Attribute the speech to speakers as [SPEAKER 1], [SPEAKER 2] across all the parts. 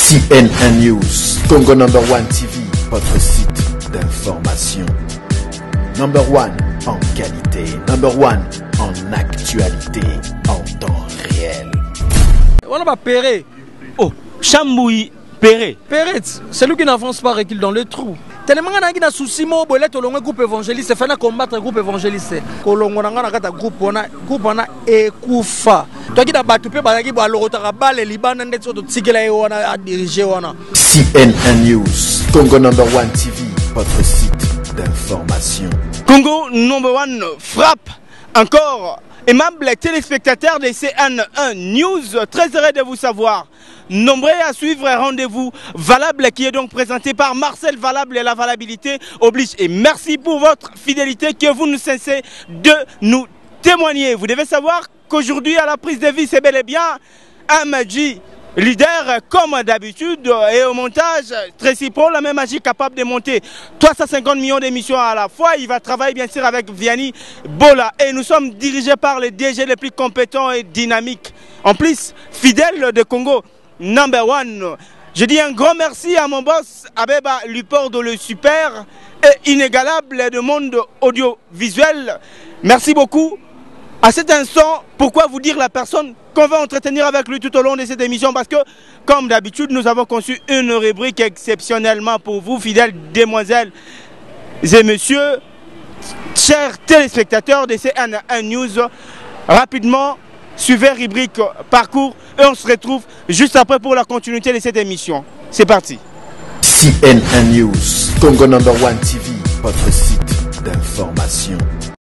[SPEAKER 1] CNN News, Congo number 1 TV, votre site d'information. Number 1 en qualité, number 1 en actualité, en temps réel.
[SPEAKER 2] On va Péré.
[SPEAKER 3] Oh, Chamboui Péré.
[SPEAKER 2] Péré, c'est lui qui n'avance pas, recule dans le trou. Tellement on a un souci, moi, on a groupe évangéliste, fait combattre un groupe évangéliste. Kolongo na ngana kata groupe on a ekufa. Toi qui as battu pe balaki ba lorota ba le Liban ndet so to tsikela yo na diriger wana.
[SPEAKER 1] CNN News, Congo number 1 TV, votre site d'information.
[SPEAKER 3] Congo number 1 frappe encore. Aimables téléspectateurs de CN1 News, très heureux de vous savoir. Nombreux à suivre un rendez-vous valable qui est donc présenté par Marcel Valable et la valabilité oblige. Et merci pour votre fidélité que vous ne cessez de nous témoigner. Vous devez savoir qu'aujourd'hui à la prise de vie c'est bel et bien un Maji leader comme d'habitude et au montage Tracy Paul, la même magie capable de monter 350 millions d'émissions à la fois. Il va travailler bien sûr avec Vianney Bola et nous sommes dirigés par les DG les plus compétents et dynamiques. En plus, fidèle de Congo number 1. Je dis un grand merci à mon boss Abeba Lupordo le super et inégalable du monde audiovisuel. Merci beaucoup. À cet instant, pourquoi vous dire la personne qu'on va entretenir avec lui tout au long de cette émission? Parce que, comme d'habitude, nous avons conçu une rubrique exceptionnellement pour vous, fidèles demoiselles et messieurs, chers téléspectateurs de CN1 News. Rapidement, suivez rubrique parcours et on se retrouve juste après pour la continuité de cette émission. C'est parti.
[SPEAKER 1] CNN News, Congo number 1 TV, votre site d'information.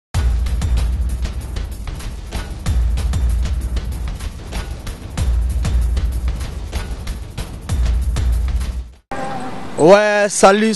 [SPEAKER 2] Ouais, salut.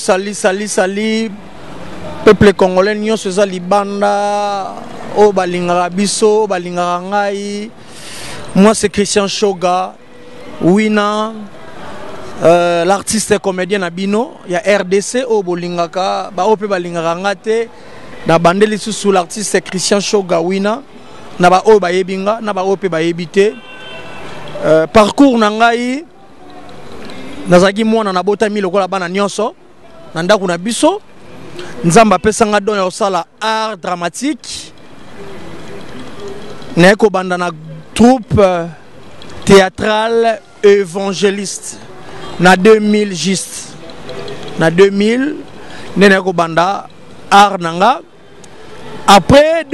[SPEAKER 2] Peuple congolais, nous sommes Libanda, au Balingara Bisso, Balingara Ngai. Moi, c'est Christian Shoga, Wina, l'artiste et comédien Nabino. Il y a RDC au Bolingaka, Baope Balingara Ngate, na bandeli sous l'artiste c'est Christian Shoga, Wina, Naba O Bayebinga, Naba Ope Bayebite. Parcours Nangai. Nazaki mwana na bota mi lokola bana nyonso nanda kuna biso nzamba pesanga don ya osala art dramatique neko banda na troupe théâtrale évangéliste na 2000 juste na 2000 neko banda art nanga après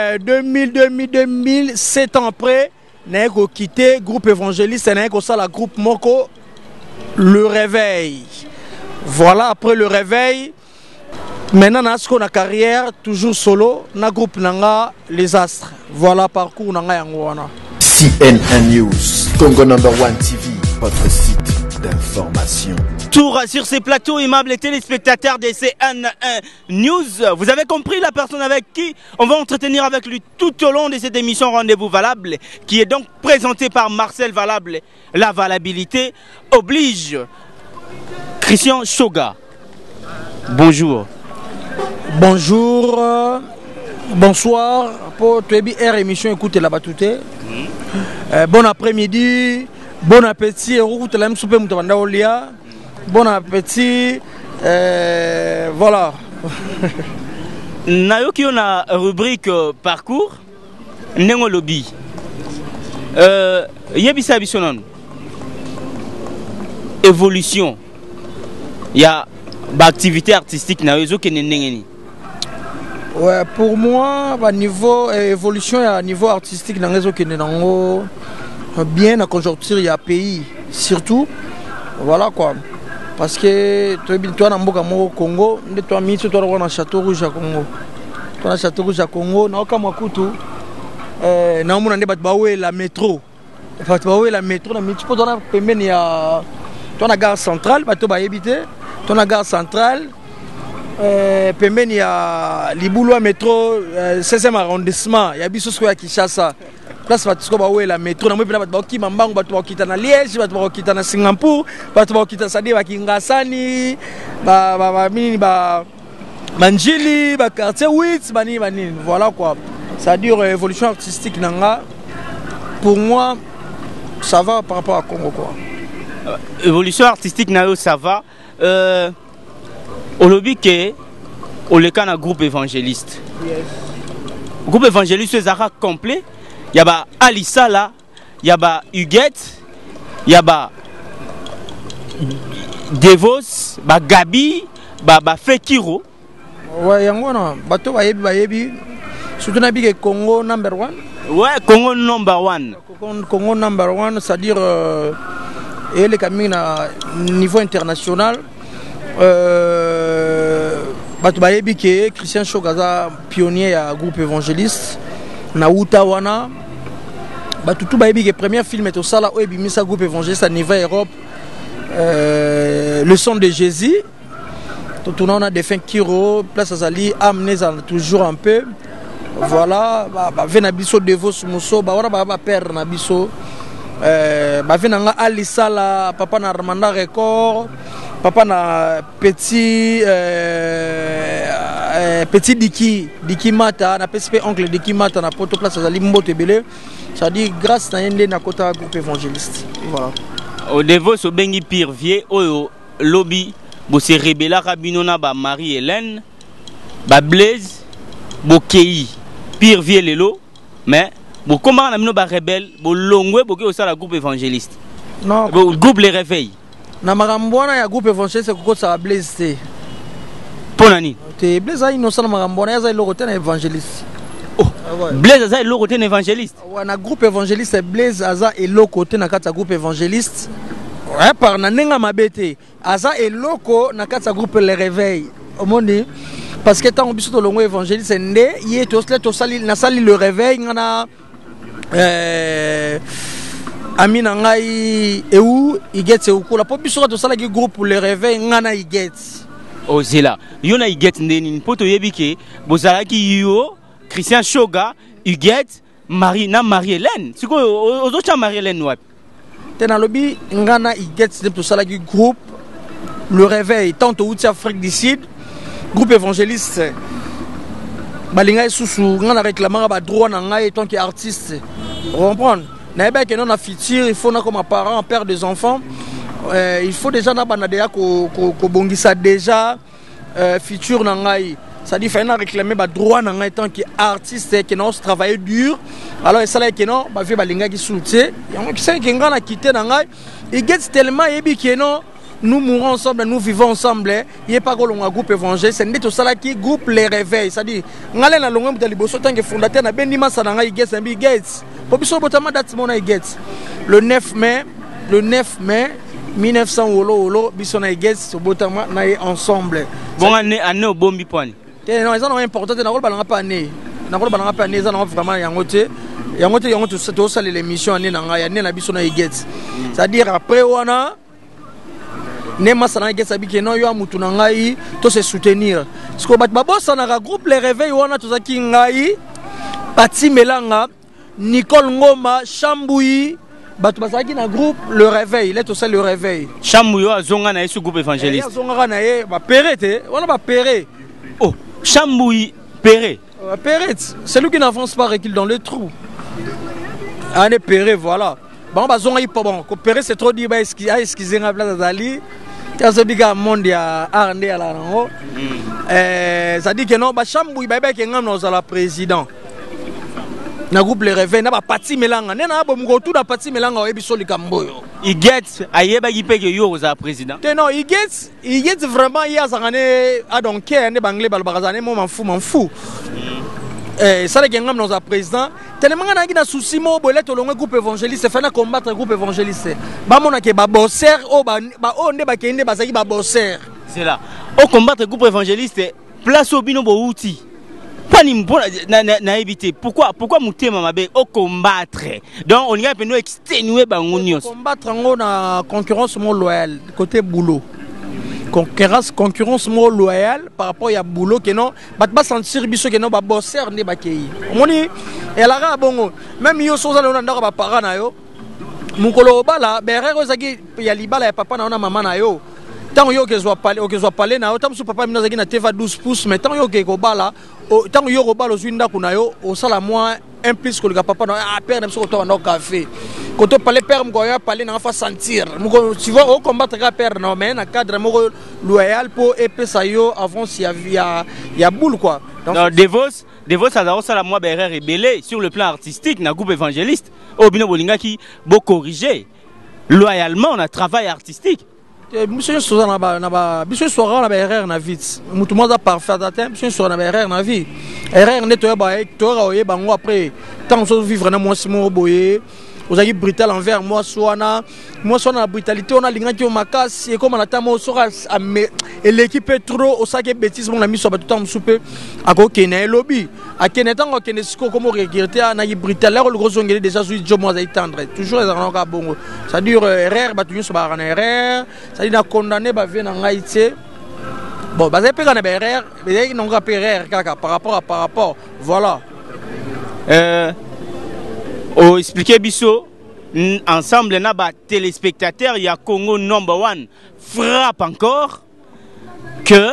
[SPEAKER 2] 2000 7 ans après neko quitter groupe évangéliste neko sala groupe moko Le Réveil. Voilà, après Le Réveil, maintenant, on a carrière, toujours solo, na groupe Nanga, Les Astres. Voilà, parcours Nanga Yangwana.
[SPEAKER 1] CNN News, Congo number 1 TV, votre site d'information.
[SPEAKER 3] Tour sur ces plateaux, aimables téléspectateurs de CN1 News. Vous avez compris la personne avec qui on va entretenir avec lui tout au long de cette émission Rendez-vous Valable, qui est donc présentée par Marcel Valable. La valabilité oblige. Christian Shoga. Bonjour.
[SPEAKER 2] Bonjour. Bonsoir. Pour Twebi Air émission écoutez la batute. Bon après-midi. Bon appétit. Bon appétit. Voilà.
[SPEAKER 3] Nayoki on a rubrique parcours. Nengo lobby. Yebisa bisonon. Évolution. Il y a l'activité artistique na réseau qui n'est.
[SPEAKER 2] Ouais, pour moi, bah, niveau évolution, il y a niveau artistique dans réseau qui n'est bien à conjoncture, il y a pays surtout. Voilà quoi. Parce que toi, dans le Congo, toi, tu as un château rouge à Congo. Tu as un château rouge à Congo, tu as un château rouge la métro. Tu as la métro, tu as la gare centrale, tu as la gare centrale. Il y a Libouloua métro, 16e arrondissement, il y a Bissosco à Kinshasa. Place où la métro, il y a Liège, il y a Singapour, il y a Kingasani, Manjili, quartier 8, voilà quoi. Ça dure évolution artistique. Pour moi, ça va par rapport à Congo quoi.
[SPEAKER 3] évolution artistique nayo ça va au lobby que au le cas groupe évangéliste.
[SPEAKER 2] Yes.
[SPEAKER 3] Groupe évangéliste Zara complet. Il y a ba Alissa là, il y a ba Huguette, il y a ba Devos, ba Gabi, ba Fekiro.
[SPEAKER 2] Ouais, yangona bato bayebi surtout na big Congo number 1.
[SPEAKER 3] Ouais, Congo number 1.
[SPEAKER 2] Congo number 1, c'est-à-dire et les camions à niveau international. Bato bayebi ke Christian Shogaza pionnier à groupe évangéliste na Utawana. Bato tout bayebi ke premier film est au sala o ebimisa groupe évangéliste à niveau Europe. Le son de Jésus. Tout on a des fins Kiro, place Azali, amené toujours un peu. Voilà, Venabiso Devos Mousso, père Nabiso, Venanga Alissa la, papa na Ramanda Record, papa na petit Diki Mata, na PSP oncle Diki Mata, na poto place Azali Mbote Belé, ça dit grâce à Yende na kota groupe évangéliste. Voilà.
[SPEAKER 3] Au Devos au Bengi Pire Vie, au lobby. Bo se rebela Rabinona ba Marie-Hélène, ba Blaise, bo Kei, Pire Vie Lelo, mais bo comment on a ba rebelle, bo longwe bo ke la groupe évangéliste.
[SPEAKER 2] Non,
[SPEAKER 3] bo groupe les réveils.
[SPEAKER 2] Na marambona ya groupe évangéliste ko ça Blaise té.
[SPEAKER 3] Ponani.
[SPEAKER 2] Té Blaise a innocent marambona ya za lo côté na évangéliste.
[SPEAKER 3] Oh, Blaise aza lo côté na évangéliste.
[SPEAKER 2] Ouais, na groupe évangéliste Blaise aza et lo côté na kata groupe évangéliste. Ouais, par nanenga mabete aza eloko na kati groupe les réveils au monde parce que tant biso to longo évangéliste ndé yé to sali na sali le réveil ngana amina ngai eu igetse ukula po biso to sala ki groupe les réveils ngana igetse
[SPEAKER 3] o zela yona igetse ndeni poto yebike bozala ki yo Christian Shoga Huguette Marie-Hélène siko ozocha Marie-Hélène wapi
[SPEAKER 2] tena lobby ngana igetse to sala ki groupe le réveil tant au Afrique du Sud groupe évangéliste balinga susu ngana réclamant ba droit na ngai tant qu'artiste comprendre na ba que non na futur il faut na comme parent père des enfants il faut déjà na banadea ko bongisa déjà futur na ngai ça dit faut réclamer ba droit na ngai tant qu'artiste que non travailler dur alors ça là que non ba vie balinga ki soutien yango ki c'est que ngana quitter na ngai il get tellement yebi que non nous mourons ensemble, nous vivons ensemble. Il n'y a pas de groupe évangéliste. C'est tout ça qui groupe les réveils. C'est-à-dire, nous avons longue de liboso tant que fondateur na Benima Sananga Gates and Big Gates. Pobiso botama date mon Gates. Le 9 mai 1900 wolo bisona Gates botama na ensemble.
[SPEAKER 3] Bon année au bombi point.
[SPEAKER 2] Non, ils ont important na rôle balanga pas année. Na rôle balanga pas année, ils ont vraiment yangote. Yangote c'est tout ça l'émission année na bisona Gates. C'est-à-dire après wana Nema sana ngesa biki no yo mutu na ngai to se soutenir. Siko bat babosa na groupe les réveils wana to zaki ngai Pati Melanga Nicole Ngoma Chamboui batu basaki na groupe le réveil il est aussi le réveil.
[SPEAKER 3] Chamboui azonga na yesu groupe évangéliste.
[SPEAKER 2] Azonga na ye ba perete wana ba pere.
[SPEAKER 3] Oh Chamboui pere.
[SPEAKER 2] Perete celui qui n'avance pas recule dans le trou. Ane pere voilà. Bon bazonga yi bon ko pere c'est trop dit ba excusez na place d'Ali. Kazo biga monde ya arnde ya la nango ça dit que non ba Chamboui ba ke ngam no za la président na groupe les réveils na ba Pati Melanga nena ba mgotu na Pati Melanga o ebiso likamboyo
[SPEAKER 3] il get ayeba ki peke yo za président
[SPEAKER 2] te non il get vraiment ya zangane adonke ne bangle balbazane mo m'en fou ça les gengam nos président tellement na ngi na souci mo bolet olongwe groupe évangéliste fait na combattre groupe évangéliste ba mona ke ba bosser o ba onde ba kende ba zaki ba bosser
[SPEAKER 3] c'est là au combattre groupe évangéliste place au bino bo outil pas ni na éviter pourquoi mutema mabe au combattre donc on y a peine exténuer bango nyos
[SPEAKER 2] combattre ngo na concurrence mo loyal côté boulot concurrence mo loyale par rapport à boulot que non ba sentir biso que non ba bosser ne ba kei omoni ela ga bongo même yo soza na ndako ba parents na yo mukolo bala berero zaki ya libala ya papa na mama na yo tant yo ke zo parler na yo tant so papa mina zaki na teva 12 pouces mais tant yo ke ko bala tant yo ko bala zo ndako na yo o sala moi implique que le papa non ah père n'aime pas au café quand on parle père m'goya parler n'a pas sentir tu vois au combattre père non mais un cadre loyal pour épée ça yo avant s'il y a boule quoi.
[SPEAKER 3] Donc Devos ça a la moi berre rebellé sur le plan artistique na groupe évangéliste au bino bolinga qui beau corriger loyalement on a travail artistique.
[SPEAKER 2] Monsieur Suzana na monsieur Sora na erreur na vite mutu moza parfait atteint monsieur Sora na erreur na vie erreur neto ba tora oye bango après tant so vivre na moi simo boye vous avez brutal envers moi soit na brutalité on a l'ingati au makas et comme on attend moi sera et l'équipe est trop au sac bêtise mon ami soit tout temps soupe à kokene lobby à kenetan kokene siko comme regretter na brutal là le gros ongé déjà sur job moi tendre toujours les en bongo ça dure erreur ba toujours ba en erreur ça dit na condamné ba vient en Haïti bon ba c'est pas na erreur mais non pas erreur par rapport voilà expliquer biso ensemble na ba téléspectateurs il y a Congo #1 frappe encore que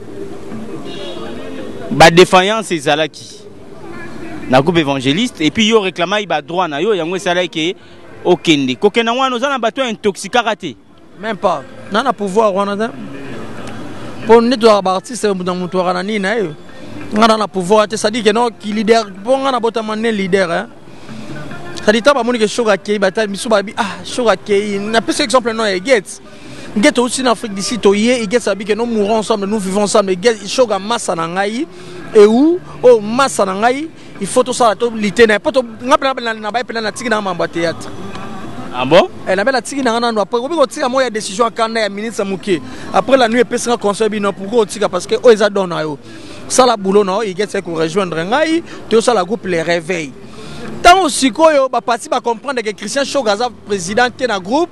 [SPEAKER 2] ba défaillance ezalaki na groupe évangéliste et puis yo réclama ba droit na yo yango ezalaki okende kokena wana ozana bato intoxicaraté même pas nana pouvoir wana pour neto ba artiste dans mutu wana ni na yo ngana na pouvoir te ça dit que non qui leader bon ngana botama ne leader hein. Ça dit pas que Shoga Kei bataille misubabi ah Shoga Kei n'a pas cet exemple non et get aussi en Afrique d'ici toyé et get sabi que nous mourons ensemble nous vivons ensemble get Shoga massa nangai et où oh massa nangai il faut tout ça la tolité n'a pas to ngapela na ba pela na tiki na mamba théâtre ah bon elle a belle la tiki na ngana après ko tika moya décision kana ya ministre Muke après la nuit epesa conseil bino pour ko tika parce que o eza don na yo ça la boulot non il get c'est ko rejoindre ngai to ça la groupe les réveils. Tant aussi que bah parti va comprendre que Christian Shogaza président qui est dans groupe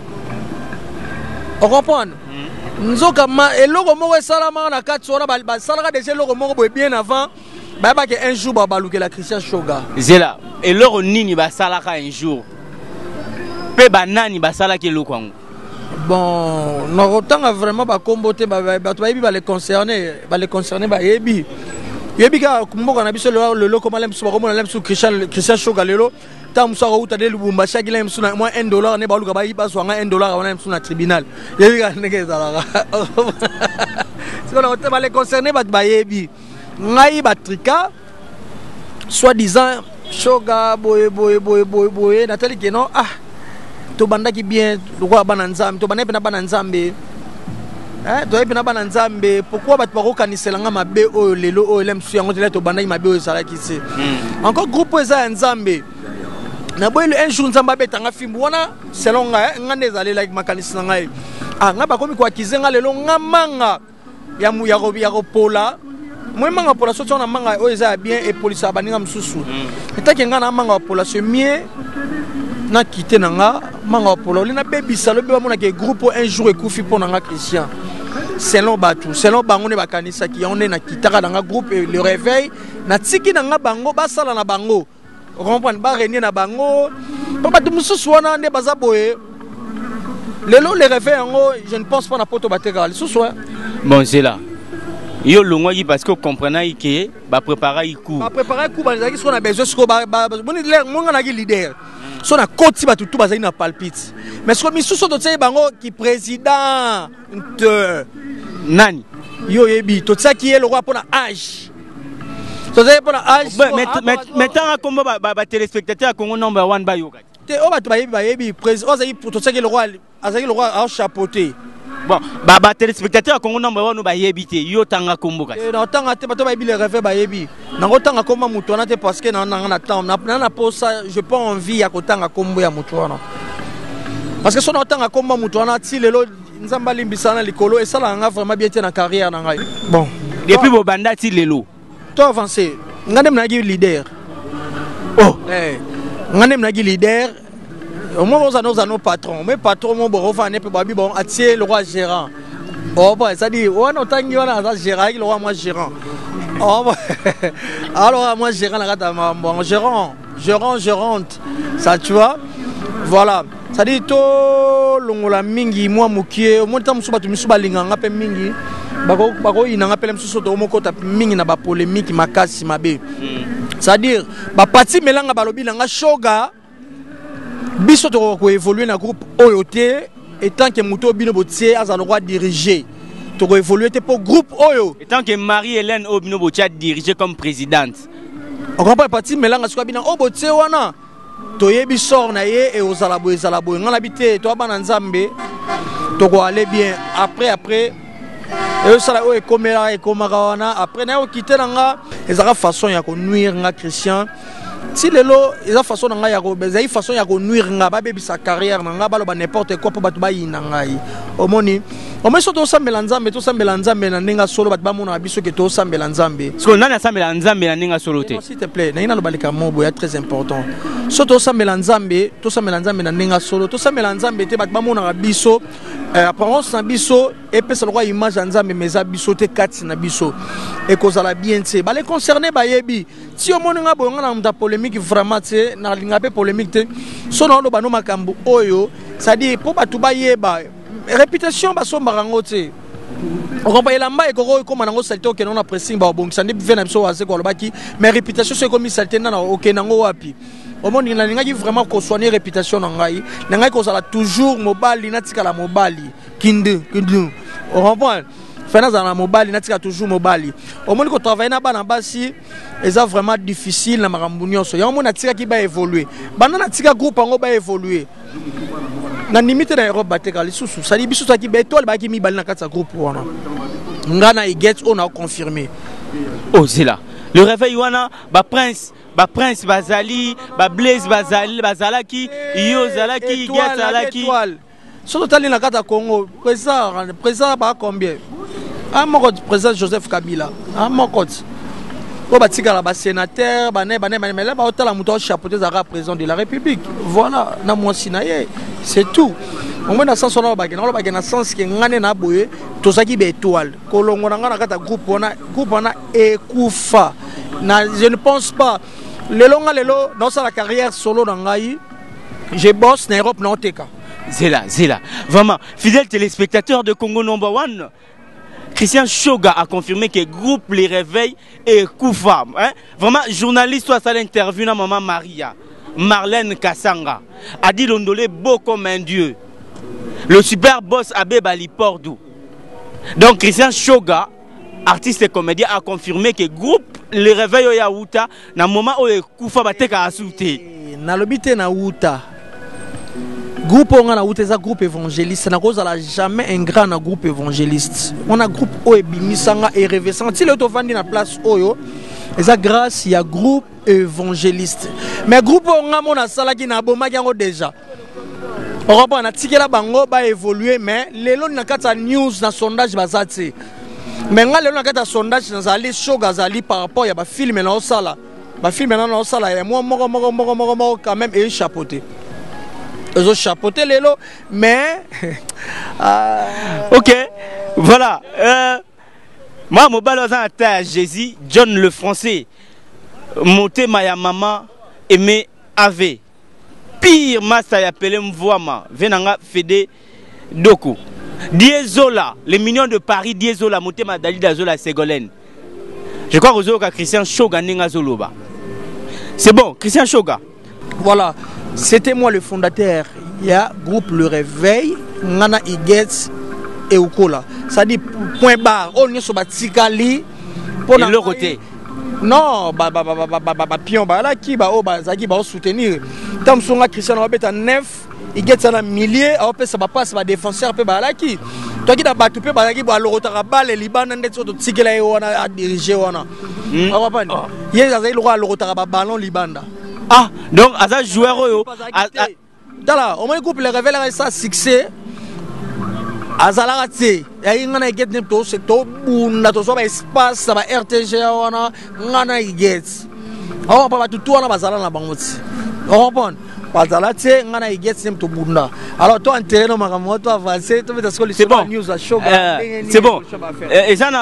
[SPEAKER 2] on comprend nzoka ma et logo moko salama na quatre sora ba salaka déjà logo moko bien avant ba que un jour ba baluke la Christian Shoga zela et logo nini ba salaka un jour pe banani ba salaka logo bon no tanga vraiment ba comboter ba les concerner ba yebi yebika kumboka na biso le loko malem so ko mona lem so Christian Shoga lelo tam so ko uta de lubumba shaki lem so na moins $1 ne ba luka ba yiba so nga $1 wana lem so na tribunal yebika ndeke zala siko na les concernés ba yebi ngai ba trika soi-disant Shoga boye natali que non ah to bandaki bien lokwa bana nzambe to bana bana nzambe doye bina bana nzambe pourquoi bat paro kaniselanga mabe o lelo o lemsu yango tele to bana mabe o sala kisi encore groupe eza nzambe na boye un jour nzamba betanga fimbu wana selon ngande ezale like makanisi ngai ah ngaba komi kwa kizenga lelo ngamanga ya mu ya ko pola moi manga pola so tona manga o eza bien et police abaninga msusu etake ngana manga pola se mieux na quitté nanga manga pola lina baby salo be mona ke groupe un jour ekufi pona nga Christian selon batu selon bango ne bakanisa ki on est na kitaka dans un groupe le réveil na tiki na bango basala na bango comprendre ba renier na bango papa de mususu wana ne baza boye lelo le réveil ngo je ne pense pas na poto bateka le soir bon c'est là yo longwa yi parce que comprenait que ba préparer coup ba préparer coup ba zaki so na besoin so ba boni l'air monga na leader so na koti ba tutu bazali na palpite mais ce que misusu to tsaye bango qui président nani yo yebi to tsaki le roi pour na âge to tsaye pour na âge mais tant comme ba téléspectateur Congo #1 ba yo te o ba to ba yebi président ozali pour to tsaki le roi a chapeauté bon ba téléspectateur Congo #1 ba yebi te yo tanga kombo kati na tanga te ba to ba yebi le rêve ba yebi nango tanga koma mutu wana te parce que na temps na posa je pas envie ya kotanga kombo ya mutu wana parce que son tanga kombo mutu wana ti lelo nzamba limbisana likolo et ça là nga vraiment bien na carrière na ngai bon depuis bo banda ti lelo to avancer ngandem na gi leader oh ngandem na gi leader au moins nous avons patron mais patron mon bon ne peut pas bon attirer le roi gérant oh bah ça dit on a tangi on a gérant le roi moi gérant oh alors moi gérant la gata bon gérante ça tu vois voilà ça dit to longola mingi moi mukie au moins tam subatu misuba linganga pe mingi bako inanga pe msuso to moko ta mingi na ba polémique makasi mabe c'est-à-dire ba parti melanga balobi nanga Shoga biso to ko évoluer na groupe Oyote et tant que muto bino botier a le droit diriger to ko évoluer pour groupe Oyo
[SPEAKER 3] et tant que Marie-Hélène Obino Botia dirigé comme présidente.
[SPEAKER 2] On comprend parti melanga so bina o botier wana to yebi sort na ye et ozalabo ngana bité to bana nzambe to ko aller bien après et ça là o ekomela wana après na o quitter nga ezaka façon ya ko nuire nga Christian si lelo eza façon nga ya ko bezai façon ya ko nuire nga ba bebi sa carrière nga balo ba n'importe quoi pour batu ba yina ngai omoni omeso to sambela nzambe na ninga solo batu ba mona biso ke to sambela nzambe
[SPEAKER 3] so nani sambela nzambe na ninga solo te
[SPEAKER 2] s'il te plaît na ina lo balika mobo ya très important so to sambela nzambe na ninga solo to sambela nzambe te batu ba mona biso apparence na biso et puis ça le roi image nzambe meza biso te kati na biso et kozala bien te ba les concernés ba yebi si o mona nga boyo na mta polémique vraiment te na linga pe polémique te so na lo bano makambo oyo ça dit pour batu ba yeba réputation ba so marango te on comprend elamba ekoko comme nango salté ok non pressing ba bon ça ndi vena biso waze ko lobaki mais réputation c'est comme salté na ok nango wapi au monde il n'a vraiment qu'on soigner réputation nangai nangai qu'on sala toujours mobile natika la mobile kindu on comprend fena za na mobile natika toujours mobile au monde qu'on travaille na bana basi eza vraiment difficile na makambo nyonso ya monde natika ki ba évoluer bana natika groupe ngo ba évoluer na limite na Europe bateka lisusu sali biso taki ba étoile ba ki mi bali na kata groupe wana ngana i get on a confirmé
[SPEAKER 3] oh c'est là le réveil wana ba prince Bazali, Blaise Bazalaki, Yo Zalaki, Get Zalaki.
[SPEAKER 2] Surtout tali na kata Congo, président ba combien? Ah mon président Joseph Kabila. Ah mon ko batika la ba sénateur, ba ne mais là ba otala muto chapeauté za président de la République. Voilà, na moi sinaye, c'est tout. Au moins na sens on ba na sens que ngane na boye tozaki be étoile. Kolongo na kata groupe wana ekufa. Je ne pense pas. Lelo dans sa carrière solo dans Ngaï, je bosse en Europe non teka.
[SPEAKER 3] Zela. Vraiment, fidèle téléspectateur de Congo Number One, Christian Shoga a confirmé que le groupe Les Réveils est Koufa. Hein? Vraiment, journaliste à l'interview na maman Maria, Marlène Kassanga, a dit l'ondolé beau comme un dieu. Le super boss Abbé Bali Pordou. Donc Christian Shoga, artiste et comédien, a confirmé que le groupe Les Réveils ya Outa na moment où Koufa bateka asouté
[SPEAKER 2] na lobité na Outa groupe on a Outa ça groupe évangéliste na cause la jamais un grand groupe évangéliste on a groupe o ebimisanga et revesant si le to vandi na place oyo eza grâce ya groupe évangéliste mais groupe on a mona salaki na bomaki yango déjà on reprend na tikela bango ba évoluer mais lelo na kata news na sondage bazati mais nga lelo na kata sondage nazali Shoga zali par rapport ya ba film na osala ba film na osala ya moi moko quand même et chapeauté ils ont chapeauté lelo mais
[SPEAKER 3] OK voilà moi mobile à ta Jésus John le français monté ma maman aimé ave pire massa ya appelé mvoama venanga fede doku Diesola, les millions de Paris, Diesola, monté Madali d'Azola Ségolène. Je crois que Christian Shoga Nenga Zoloba. C'est bon, Christian Shoga.
[SPEAKER 2] Voilà, c'était moi le fondateur. Il y a groupe Le Réveil, Nana Igets et Ukola. Ça dit point barre, on est sur Batikali.
[SPEAKER 3] Pour le côté.
[SPEAKER 2] Non, pion, là qui va soutenir. Tant que Christian Robert à 9. Il y a un millier, ça va passer par défenseur, qui toi qui as battu, il y a le Liban, à diriger. Il y a le ballon Liban.
[SPEAKER 3] Ah, donc, à ça, joueur,
[SPEAKER 2] au moins, couple les révèle ça succès. Azalate, il y a un get nepto, c'est tout, on a espace, ça va RTG, on a get. On va pas tout tourner à la banque. On va alors toi intérêt dans ma toi avancer
[SPEAKER 3] c'est bon
[SPEAKER 2] news à show
[SPEAKER 3] c'est bon et ça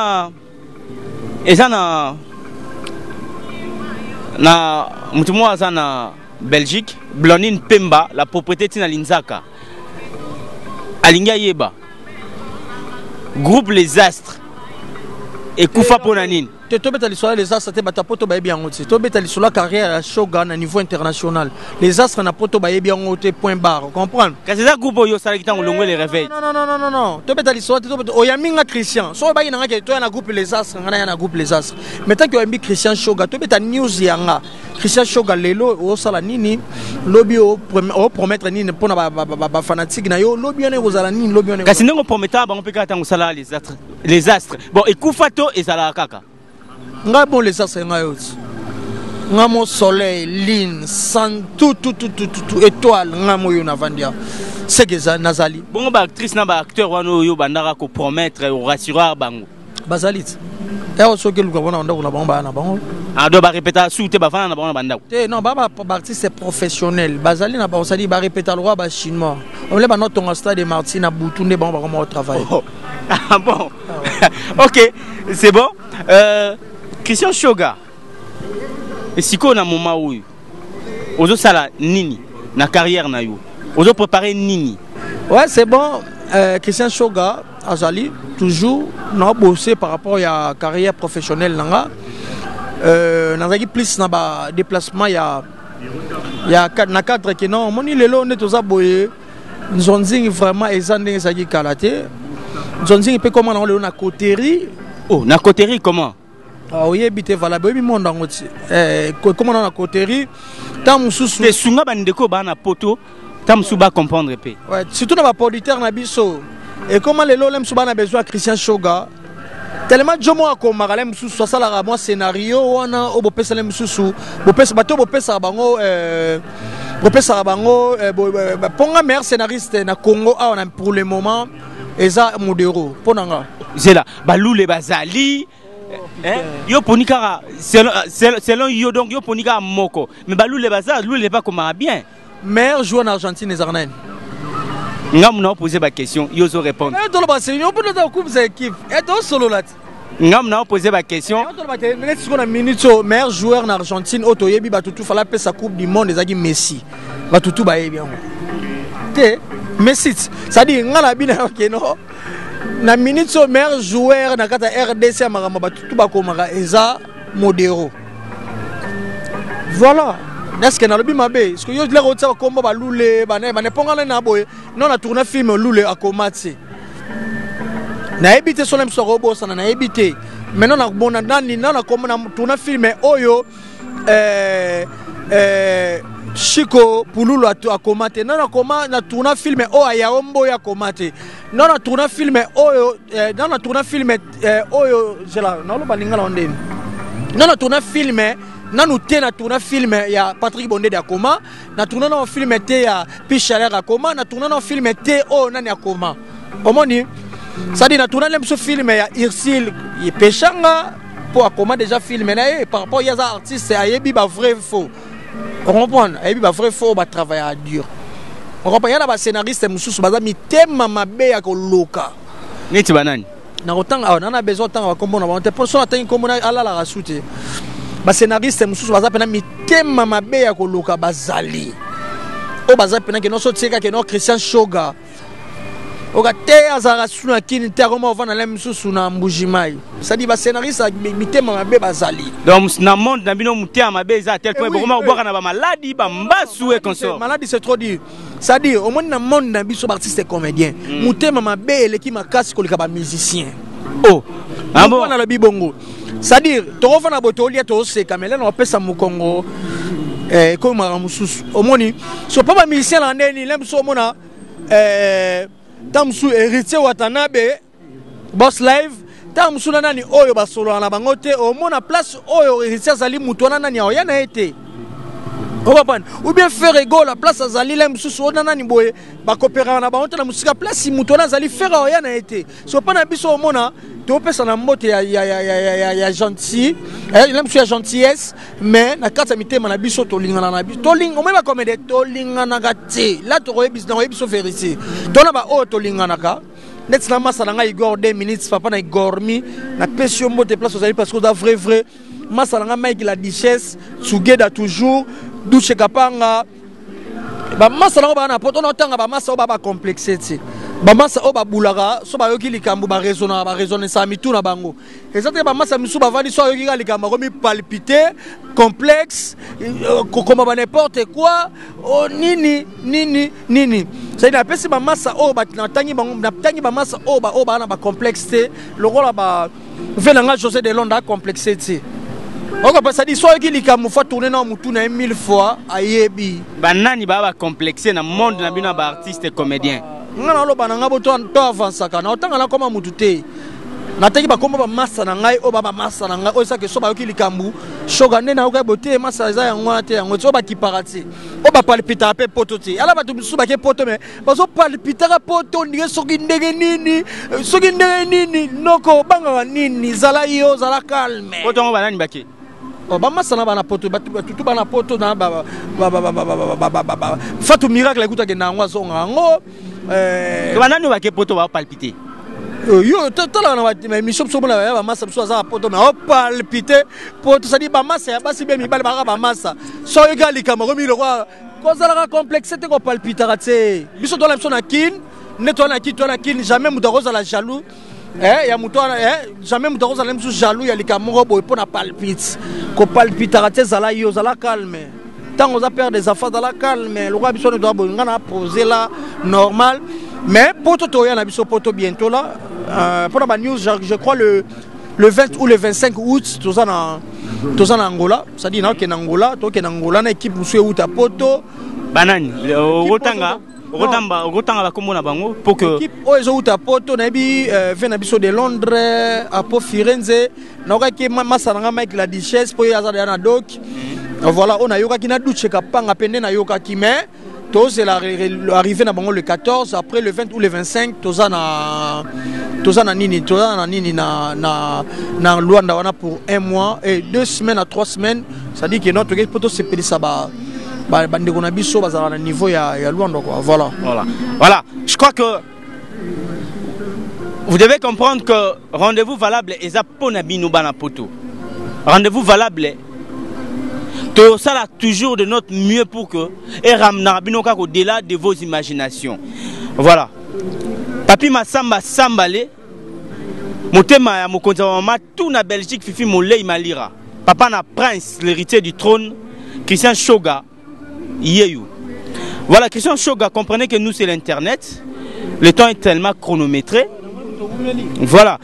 [SPEAKER 3] na mutu mo ça na Belgique Blondine Pemba la propriété tina Linzaka alinga yeba groupe Les Astres et Koufa Ponanine
[SPEAKER 2] te tobeta l'histoire les astres te bata poto ba bien ngoti tobeta l'histoire carrière à Shoga à niveau international les astres na poto ba bien ngoti point barre comprendre
[SPEAKER 3] que c'est ça groupe yo sala kitango longwe les réveils
[SPEAKER 2] non tobeta l'histoire tobeta oyaminga Christian so ba ina ngake to na groupe les astres ngana na groupe les astres mais tant que yambi Christian Shoga tobeta news yanga Christian Shoga lelo o sala nini lobby o promettre nini pona ba fanatique na yo lobby on ozala nini lobby on
[SPEAKER 3] kasi ndongo prometa ba mpeka tango sala les astres bon ekufato ezala kaka
[SPEAKER 2] nga bon les astres nga yoti nga mon soleil lune sans tout étoile nga moyo na vandia c'est que ça nazali
[SPEAKER 3] bon ba actrice na ba acteur wano yo bandaka ko promettre ou rassurer bango
[SPEAKER 2] bazalit et on soki luka bona ndako na bango ba na bango
[SPEAKER 3] ah do ba répéter souté ba fana na bango na bandako
[SPEAKER 2] non ba artiste professionnel bazali na ba sali ba répéter le roi ba chinois on le ba notre stade de Martine à Boutoune bango ba comment travailler
[SPEAKER 3] ah bon OK c'est bon Christian Shoga et si qu'on a moment où ozo sala nini na carrière na yo ozo préparer nini
[SPEAKER 2] ouais c'est bon Christian Shoga azali toujours na bosser par rapport à carrière professionnelle nanga nazaki plus na ba déplacement ya na cadre que non moni lelo ne toza boye nzonzingi vraiment ezandenge saki kalaté nzonzingi pe comment na lelo na coterie
[SPEAKER 3] oh na coterie comment
[SPEAKER 2] ah oui habité valable oui monde ngoti comment na coterie tant mususu
[SPEAKER 3] te sunga bandeko ba na poto tant musu ba comprendre pe
[SPEAKER 2] ouais surtout na ba producteur na biso et comment lelo lem suba na besoin Christian Shoga tellement jomo akomaka lem mususu ça la moi scénario wana o bopesa lem mususu bopesa bato bopesa bango bopesa bango ponga meilleur scénariste na Congo a pour le moment eza modero ponanga
[SPEAKER 3] zela balule bazali yo ponika selon yo donc yo ponika moko mais balule bazali lule pas comme bien
[SPEAKER 2] meilleur joueur en Argentine les Ardennes
[SPEAKER 3] ngam na poser ba question yo zo répondre
[SPEAKER 2] et dans le bassin on peut dans coupe des équipes et dans solo là
[SPEAKER 3] ngam na poser ba question
[SPEAKER 2] dans le bassin next qu'on a minute meilleur joueur en Argentine auto yebi batutu fala pesa coupe du monde ezaki Messi batutu ba yebi te Messi ça dit ngala bina OK non na minute meilleur joueur na kata RDC magamba batutu bakomaka eza modero voilà est-ce que na lobi mabe est-ce que yo le rotsa komba balule bana ponga na boye non na tourner film lule akomati na ebité solem so robosa na ebité maintenant na bona nani na komba na tourner film oyo Chico Pululu akomate non na koma na tourner film o ayaombo ya komate non na tourner film oyo non na tourner film oyo jela na lo balingala ondeni non na tourner film nanu te na tourner film ya Patrick Bondé d'Akoma na tourner na film te ya Pichaler Akoma na tourner na film te o nani Akoma omoni ça dit na tourner même ce film ya Irsil y pechanga pour Akoma déjà filmé na par rapport ya za artiste ayebi ba vrai faux on comprend ayebi ba vrai faux ba travailler à dur on comprend ya na ba scénariste mususu baza mitema mabe ya koloka
[SPEAKER 3] neti banani
[SPEAKER 2] na otanga na besoin tanga ba kombo na ba te pour so atanga kombo na ala la rasute ba scénariste mususu baza pena mitema mabe ya koloka bazali o baza pena ke no so tseka ke no Christian Shoga oka te azara suna kini te koma ovana la mususu na mbujimai ça dit ba scénariste mitema mabe bazali
[SPEAKER 3] donc na monde na bino mutia mabe za tel point bokoma oboka na ba maladie ba mbasu et consort
[SPEAKER 2] maladie c'est trop dire ça dit au monde na monde na biso artiste comédien mutema mabe eleki makasi kolika ba musicien
[SPEAKER 3] oh ah bon
[SPEAKER 2] na le bibongo c'est-à-dire torofa na botolia to se kamela na pesa mukongo comme mususu omoni so pas ba musicien la ndeni lem so mona tamsu héritier Watanabe boss live tamsu na nani oyo ba solo na bango te omona place oyo héritier zali mutu na nani oyana ete ou bien faire ego la place azali lem mususu na nani boye ba coopérer na bango te na musika place mutu na zali faire oyana ete so pas na biso omona to pesa na mbote ya gentil lem su ya gentillesse mais na kata mitema na biso to lingana na biso to ling o mema comme de to lingana gati là to koyebi na koyebi so vérité to na ba o to lingana ka net na masala nga Igor 2 minutes papa na Igormi na pesio mbote place ozali parce que da vrai masala nga Mike la Duchesse Tsugeda toujours Douche Kapanga ba masala ba na poto na tanga ba masala ba complexité bamasa o babulaka so bayoki likambo raisonner ça mitu na bango exactement bamasa misu bavandi so yoki ka likambo komi palpiter complexe comme n'importe quoi oh nini ça ina pesi bamasa o batangi bango na tangi bamasa o ba na ba complexité le rôle ba venanga José de Londa complexité ok parce que so yoki likambo fa tourner na mutu na 1000 fois ayebi
[SPEAKER 3] banani ba complexé na monde na bino ba artiste comédien
[SPEAKER 2] ngana lo bananga boto to avansaka na otanga na koma mutu te nataki bakoma ba massa na ngai o ba massa na ngai o saka so ba yoki likambu shoga nde na oka bote massa za yango te yango so ba kiparati o ba palpita pe poto te ala ba tubisu ba ke poto me bazo palpita poto ndenge soki ndenge nini noko banga nini zala yo zala calme
[SPEAKER 3] poto ngo banani bake
[SPEAKER 2] o ba massa na bana poto tutu bana poto na ba fatu miracle ekuta ke na ngwa zonga ngo
[SPEAKER 3] banani bake poto ba palpiter
[SPEAKER 2] yo tala na mission so bona ba massa so za poto na o palpiter poto ça dit ba massa ya basi be mi bale ba massa so yo gali kamaro mi le roi ko za la complexité ko palpiter te biso to la mission na kin netona kin jamais mudaroza la jaloux ya mutwana jamais mudaroza la mission jaloux ya likamoro boy pona palpite ko palpiter te za la yo za la calme tant on a peur des affaires dans la calme le roi biso ne doit ngana poser là normal mais poto to ya na biso poto bientôt là pour la news je crois le 20 ou le 25 août tous en Angola ça dit na que Angola to que Angola na équipe musu uta poto
[SPEAKER 3] banani rotanga ba komona bango pour que
[SPEAKER 2] équipe ozo uta poto na bi vena biso de Londres à Po Firenze na ka ki masaranga Mike la Duchesse pour ya za na doc voilà on a yoka ki na duche ka panga pende na yoka ki mais tous arrivé na bango le 14 après le 20 ou le 25 tozana nini na Luanda wana pour 1 mois et 2 semaines à 3 semaines ça dit que notre équipe poto se peli ça ba ndeko na biso bazala na niveau ya Luanda quoi
[SPEAKER 3] voilà je crois que vous devez comprendre que rendez-vous valable eza pona bino bana poto rendez-vous valable tout ça là toujours de notre mieux pour que et ramena binoka au-delà de vos imaginations. Voilà. Papi Massamba Sambale motema ya mokonza mama tout na Belgique fifi molei malira. Papa na prince l'héritier du trône Christian Shoga yeyu. Voilà Christian Shoga, comprenez que nous c'est l'internet. Le temps est tellement chronométré. Voilà.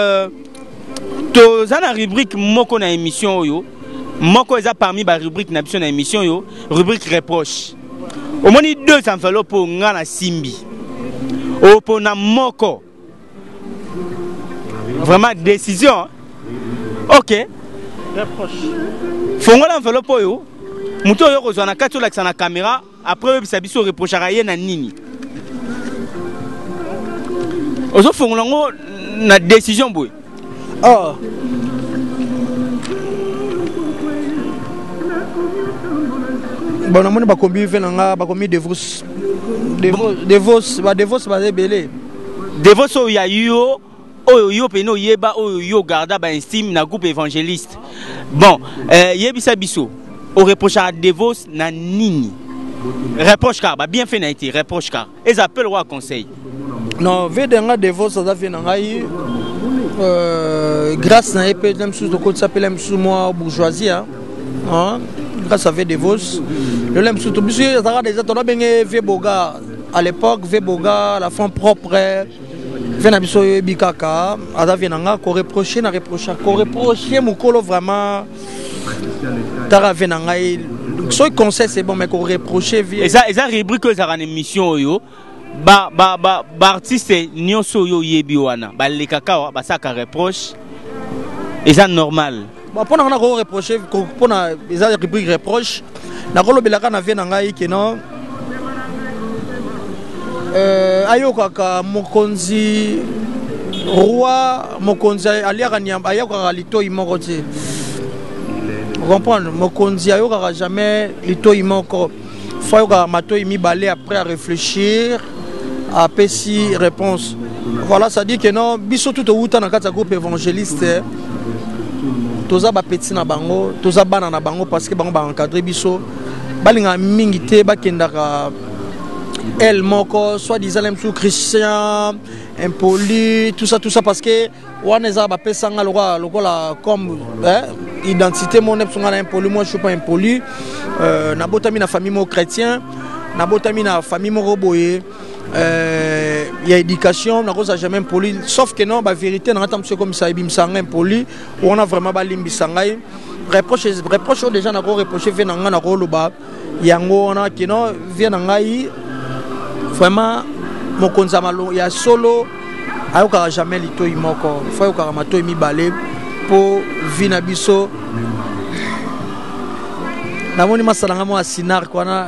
[SPEAKER 3] To za na rubrique moko na émission yo. Moko eza parmi ba rubrique na biso na émission yo, rubrique reproche. Au moins 2 enveloppes pour ngana simbi. O pour na moko. Vraiment décision. Hein? OK.
[SPEAKER 2] Reproche.
[SPEAKER 3] Fongola enveloppe yo. Muto yo kozwa na kati la na caméra, après bisa biso reprochera ye na nini. Ozo fongola ngo na décision boy.
[SPEAKER 2] Oh. Bon, on a pas commis devos ba belé.
[SPEAKER 3] Devos o ya yo yo peno yeba o yo garda ba estime na groupe évangéliste. Bon, yebisa biso o reproche à devos na nini. Reproche car bien fait na été reproche car. Ils appellent roi conseil.
[SPEAKER 2] Non, vedenga devos ça fait na ngai grâce na épée même sous de côté s'appelle même sous moi bourgeoisie hein. Grâce à Vedevos, le lème surtout, monsieur, déjà, on a bien Veboga à l'époque, Veboga, la femme propre, Venabiso Bikaka, Ada Venanga, qu'on reprochait, qu'on reprochait, Moukolo vraiment, Tara Venanga, ce conseil c'est bon, mais qu'on reprochait.
[SPEAKER 3] Et ça, rubrique que ça a une émission, yo, artiste, nyonso yo yebiwana, les cacao, ça reproche, et ça normal.
[SPEAKER 2] Bon, pour nous reprocher, pour les rubriques reproches, na rolo belaka na vie na ngai que non. Ayoka mokonzi roi mokonzi aliaka nyamba ayoka lito imokoti. Vous comprenez? Mokonzi ayoka jamais lito imoko. Faut ayoka mato imibale après à réfléchir, à péci réponse. Voilà, ça dit que non, biso tout au temps dans quatre groupe évangéliste. Toza ba petit na bango, toza bana na bango parce que bango ba encadrer biso. Balinga mingi te ba kendaka elle moko soit disant même sous Christian impoli tout ça parce que on est à pesanga le roi comme identité mon nepsunga impoli moi je suis pas impoli na botami na famille mo chrétien na botami na famille mo roboye il y a éducation na cause jamais impoli sauf que non ba vérité na tam comme ça bimsanga impoli on a vraiment ba limbisanga reproche déjà na ko reprocher venanga na ko loba yango on a que non vient ngai vraiment mon konzamalo ya solo ayoka jamais lito imoko faut yoka mato mi balé pour vina biso na moni masalanga mo asinar kwana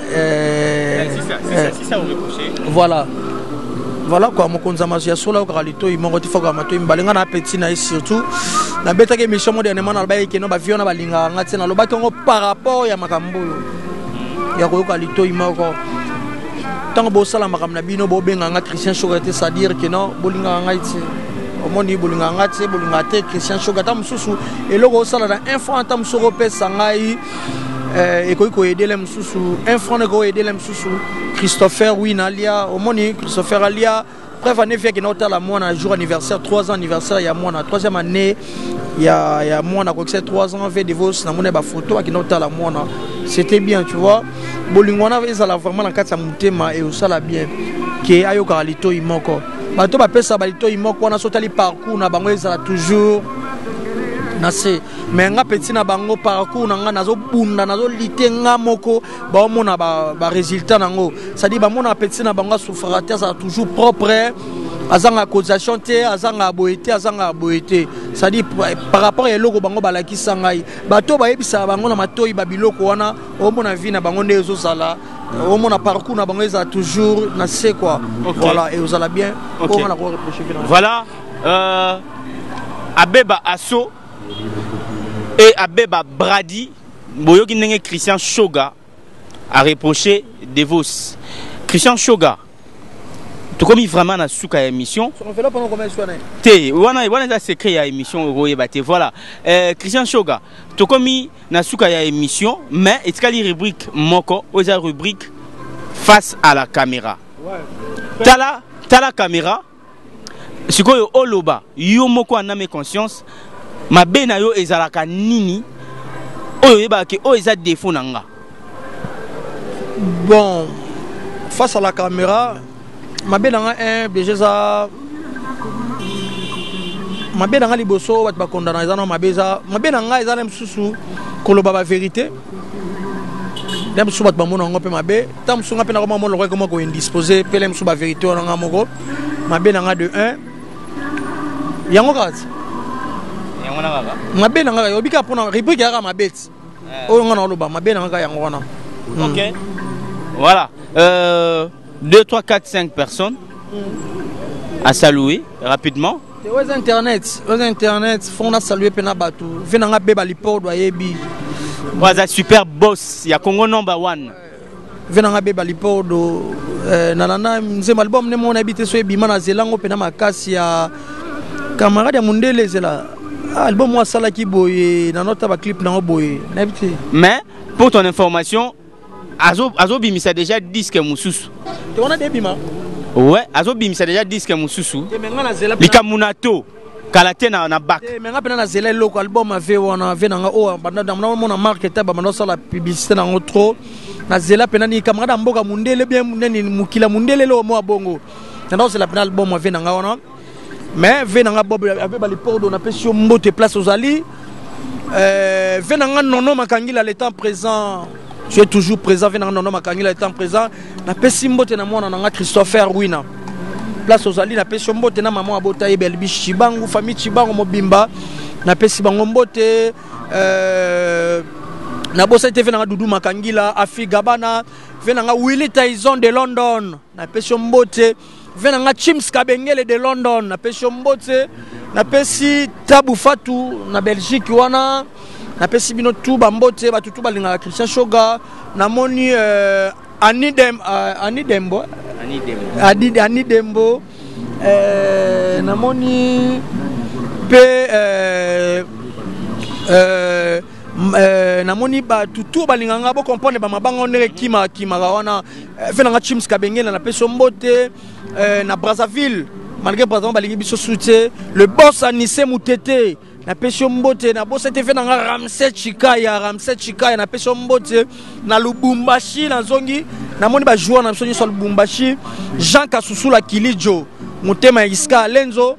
[SPEAKER 3] c'est ça on reproche
[SPEAKER 2] voilà quoi mon konzamalo ya solo yoka lito imoko il faut ka mato mi balé ngana petit na surtout na beta ke mission mo dernièrement na ba yeke no ba viona balinga ngati na loba kongo par rapport ya makambo ya koyoka lito imoko tant que ça la makamna bino bo benga Christian Shoga c'est-à-dire que non bolinga ngaiti omoni bolinga ngati bolinga te Christian Shoga tam susu et logo ça la info tam soro pesa ngai et ko aider les susu info ne ko aider les susu Christopher Winalia omoni Christopher Alia bref année fait que notre la moi un jour anniversaire 3 ans anniversaire il y a moi na 3e année il y a moi na quoi que c'est 3 ans fait divorce na mona ba photo avec notre la moi c'était bien tu vois bolingwana ezala vraiment na kati ya mutema et osala bien ke ayoka lito imoko bato ba pesa ba lito imoko na sotali parcours na bango ezala toujours na se mais nga petit na bango parcours na nga nazo bunda nazo litenga moko ba mona ba résultat nango ça dit ba mona petit na bango souffrate ça toujours propre azanga causation te azanga boete ça dit par rapport à loko bango balaki sangai bato ba yebisa bango na matoi ba biloko wana o mona vie na bango ndezo sala o mona parcours na bango eza toujours na c'est quoi voilà et vous allez bien
[SPEAKER 3] okay.
[SPEAKER 2] On a reproché
[SPEAKER 3] voilà Abeba Asso et Abeba Brady boyoki ndenge Christian Shoga a reproché Devos Christian Shoga tu comme vraiment na suka ya émission
[SPEAKER 2] on fait là pendant combien de temps
[SPEAKER 3] te wana secret ya émission royebate voilà Christian Shoga tu comme na suka ya émission mais etikali rubrique moko oza rubrique face à la caméra ouais. tala caméra sikoyo oloba yo moko aname conscience mabe na yo ezalaka nini oyo yeba ke o eza défaut nanga
[SPEAKER 2] bon face à la caméra mabe nanga déjà ça mabe nanga liboso bat ba condamner ezana mabe nanga ezana msusu koloba ba vérité dem su bat ba mona ngope mabe tam su ngape na ko mona ko ko indisposé pelem su ba vérité ona moko mabe nanga de 1 yango kati yango na baba mabe nanga yo bika pona rubrique ya mabeti o ngona loba mabe nanga yango wana
[SPEAKER 3] OK voilà 2 3 4 5 personnes à saluer rapidement.
[SPEAKER 2] Aux internet font saluer pena batu venanga beba lipodo ayebi
[SPEAKER 3] waza super boss ya Congo number 1
[SPEAKER 2] venanga beba lipodo nanana nzema album ne mona habité so ebima na zelango pena makasi ya camarade ya mundele zela album wa sala ki boye na nota ba clip na boye na habité
[SPEAKER 3] mais pour ton information Azo bimisa déjà disque mususu.
[SPEAKER 2] Tu on a des bima.
[SPEAKER 3] Ouais, Azo bimisa déjà disque mususu. Likamunato kalate na bac.
[SPEAKER 2] Mais nga pena na zela loko album ave wana venanga o banda na mona market ba mano sala publicité na trop. Na zela pena ni camarade mboka mundele bien neni mukila mundele lo mo bongo. Na c'est la pena album ave nanga wana. Mais venanga bob ave ba lipordo na pesio mbote place aux ali. Venanga nono makangila l'état présent. Je suis toujours présent, venant dans ma canille étant présent. Na pesimbo te na mwana na Christopher Wina. Place aux alliés na pesimbo te na maman abota ebelbi Chibangu famille Chibangu mobimba. Na pesibango mbote na bossa te venant Doudou Makangila Afi Gabana venant Willy Tyson de London. Na pesimbo te venant Chims Kabengele de London. Na pesimbo te na pesi Tabu Fatou na Belgique wana. Na pesi bino tout bambote batutu balinga Christian Shoga na moni Ani Dembo na moni pe namoni ba tutu balinganga bo comprendre ba mabanga onere kima wana fe nanga Chims Kabengela na peso mbote na Brazzaville malgré Brazzaville balingi biso soutien le boss Anissé Moutete na peso mbote na boss était fait nanga Ramsey Chikaya na peso mbote na Lubumbashi na zongi namoni ba joueur na biso sur Lubumbashi Jean Kasusula Kilijo Mutema Iska Lenzo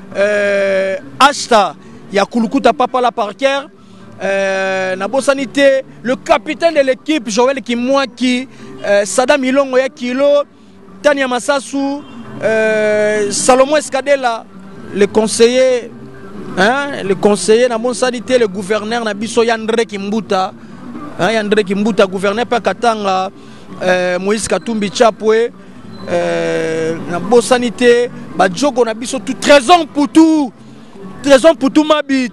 [SPEAKER 2] Ashta ya Kulukuta Papa la Parker na bosanité le capitaine de l'équipe Joël Kimwaki Sadam Ilongo ya Kilo Tania Massasu Salomon Escadela le conseiller na bosanité le gouverneur na biso Yandre Kimbuta gouverneur pa Katanga Moïse Katumbi Chapwe na bosanité ba jogo na biso tout trésor pour tout mabi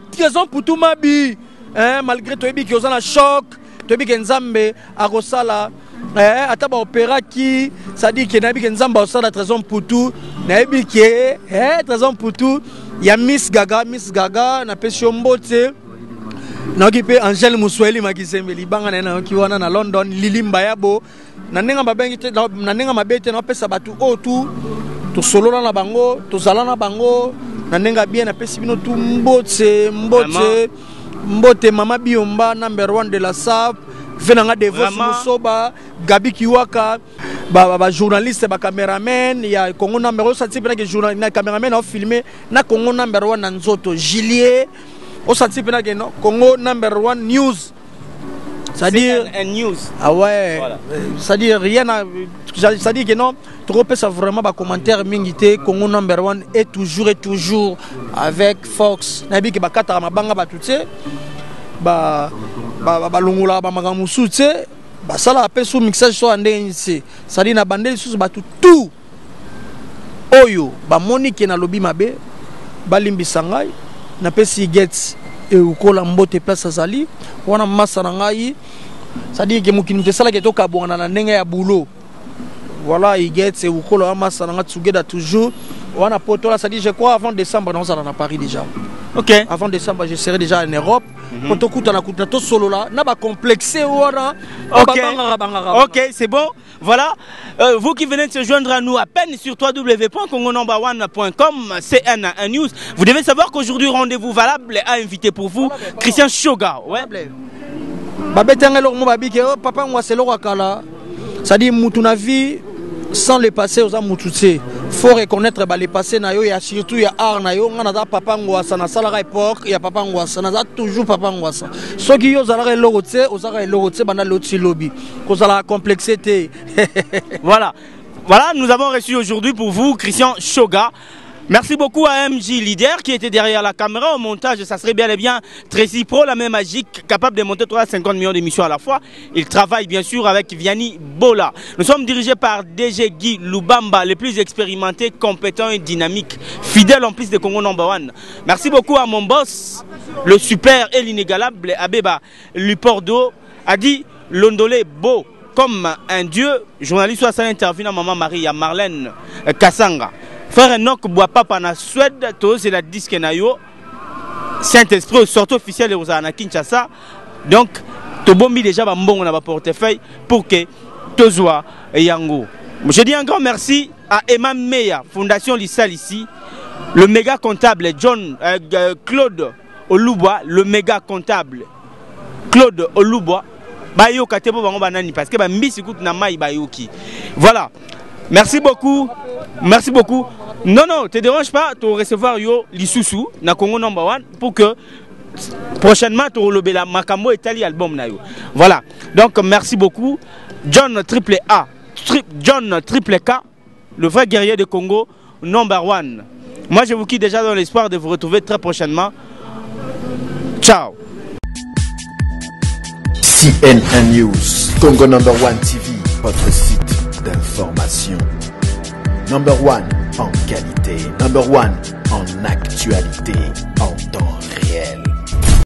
[SPEAKER 2] malgré toi qui osana choc toi qui nzambe akosala ataba opéra qui ça dit que nabi que nzamba osala trésor pour tout nabi que trésor pour tout ya Miss Gaga na pesio mbote na okipe Angel Musweli makizembe libanga na kiwana na London Lilimba yabo na nenga mabengite na nenga mabete na pesa batu otu to solola na bango to zala na bango na nenga bien na pesi bino tu mbote mama Biomba number 1 de la SAP venanga Devos Musoba Gabi Kiwaka ba journaliste ba cameraman ya Congo number 1 sati pena que journaliste na cameraman a filmé na Congo number 1 na nzoto Juliet au sati pena que no Congo number 1 news c'est-à-dire
[SPEAKER 3] news
[SPEAKER 2] ouais voilà. C'est-à-dire rien c'est-à-dire que non trop ça vraiment ba commentaire mingité Congo number 1 est toujours avec Fox nabi ke bakata mabanga ba tutse ba longola ba magamusu tse ba sala pe sous mixage so ande c'est-à-dire na bandeli sous ba tout oyo ba monique na lobi mabe balimbisa ngai na pesi gets et ukola mbote place azali wana massa na ngai c'est-à-dire que mukini te sala ke to kabona na ndenge ya boulot voilà il gets et ukola massa na ngai together toujours wana potola c'est-à-dire je crois avant décembre on sera à Paris déjà.
[SPEAKER 3] OK,
[SPEAKER 2] avant décembre je serai déjà en Europe pour to kuta na kuta to solo là na ba complexé wana.
[SPEAKER 3] OK, c'est bon. Voilà, vous qui venez de se joindre à nous à peine sur www.congonumber1.com, CN1 News. Vous devez savoir qu'aujourd'hui, rendez-vous valable a invité pour vous Christian Shoga. Ouais.
[SPEAKER 2] Papa, moi, c'est le Wakala. Ça dit, Moutouna vie sans le passé aux Amoutoutsé. Faut reconnaître les passés, il y a surtout il y a art, il y a papa Ngwasa, na salara époque, il y a papa Ngwasa, na toujours papa Ngwasa. Ceux qui ont zara l'oroté, aux zara l'oroté, bana l'autre lobby, cause la complexité.
[SPEAKER 3] Voilà, nous avons reçu aujourd'hui pour vous Christian Shoga. Merci beaucoup à MJ Leader qui était derrière la caméra au montage. Ça serait bien et bien Tracy Pro, la même magique, capable de monter 350 millions d'émissions à la fois. Il travaille bien sûr avec Vianney Bola. Nous sommes dirigés par DG Guy Lubamba, le plus expérimenté, compétent et dynamique, fidèle en plus de Congo number 1. Merci beaucoup à mon boss, le super et l'inégalable Abeba Lupordo, a dit Londolé Beau comme un dieu. Journaliste à sa interview à Maman Marie, à Marlène Kassanga. Frère Enoch Boapapa na Suède, c'est la disque nayo. Saint-Esprit, sortie officielle aux Anna Kinshasa. Donc, tu as mis déjà un bon portefeuille pour que tu sois Yango. Je dis un grand merci à Emma Meya, Fondation Lissal ici, le méga comptable Claude Olubois, le méga comptable Claude Olubois. Bayo Katebo Banani parce que Mbisi Kout Namai Bayoki. Voilà. Merci beaucoup. Merci beaucoup. Non, ne te dérange pas, tu vas recevoir yo Lisusu na Congo number 1 pour que prochainement tu vas la Makambo Italie album na yo. Voilà. Donc merci beaucoup. John Triple A, John Triple K, le vrai guerrier de Congo number 1. Moi je vous quitte déjà dans l'espoir de vous retrouver très prochainement. Ciao.
[SPEAKER 1] CN1 News, Congo number 1 TV, votre site d'information. Number 1 en qualité, number 1 en actualité.